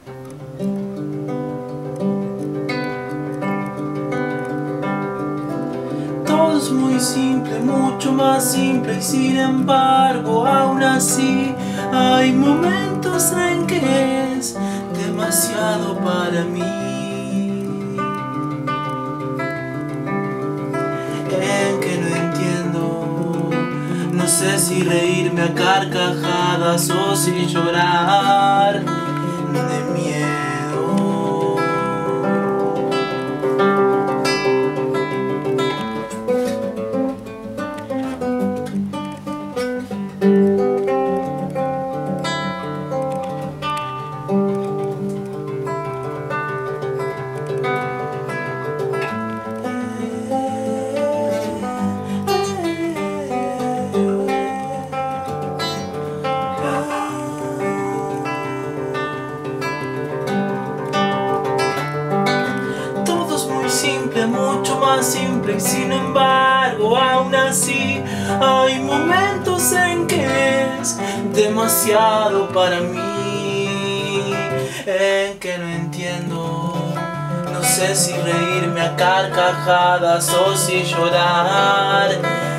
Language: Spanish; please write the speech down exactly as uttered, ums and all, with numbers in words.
Todo es muy simple, mucho más simple, y sin embargo, aún así, hay momentos en que es demasiado para mí, en que no entiendo, no sé si reírme a carcajadas o si llorar de miedo. Simple, mucho más simple, y sin embargo, aún así, hay momentos en que es demasiado para mí, en que no entiendo, no sé si reírme a carcajadas o si llorar